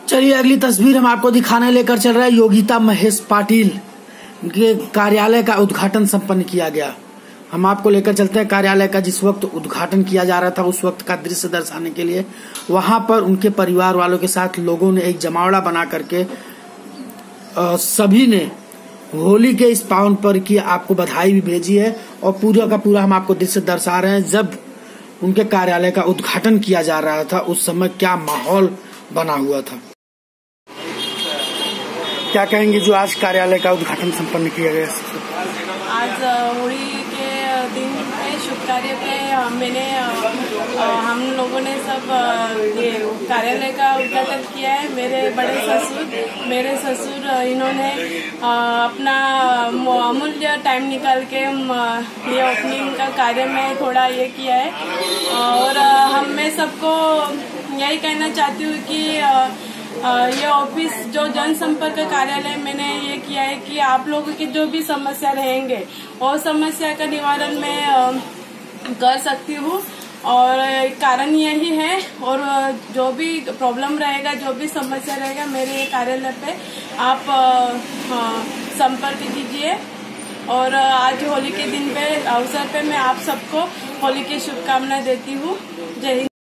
चलिए अगली तस्वीर हम आपको दिखाने लेकर चल रहे हैं। योगिता महेश पाटिल के कार्यालय का उद्घाटन संपन्न किया गया। हम आपको लेकर चलते हैं कार्यालय का जिस वक्त उद्घाटन किया जा रहा था उस वक्त का दृश्य दर्शाने के लिए। वहां पर उनके परिवार वालों के साथ लोगों ने एक जमावड़ा बना करके सभी ने होली के इस पावन पर्व की आपको बधाई भी भेजी है और पूरा का पूरा हम आपको दृश्य दर्शा रहे हैं। जब उनके कार्यालय का उद्घाटन किया जा रहा था उस समय क्या माहौल बना हुआ था। क्या कहेंगे जो आज कार्यालय का उद्घाटन संपन्न किया गया? आज होली के दिन पे शुभ कार्य पे मैंने हम लोगों ने सब ये कार्यालय का उद्घाटन किया है। मेरे ससुर इन्होंने अपना अमूल्य टाइम निकाल के ये ओपनिंग का कार्य में थोड़ा ये किया है और मैं सबको यही कहना चाहती हूँ कि ये ऑफिस जो जनसंपर्क कार्यालय मैंने ये किया है कि आप लोगों की जो भी समस्या रहेंगे और समस्या का निवारण मैं कर सकती हूँ और कारण यही है। और जो भी प्रॉब्लम रहेगा जो भी समस्या रहेगा मेरे कार्यालय पे आप संपर्क कीजिए। और आज होली के दिन पे अवसर पे मैं आप सबको होली की शुभकामनाएं देती हूँ। जय हिंद।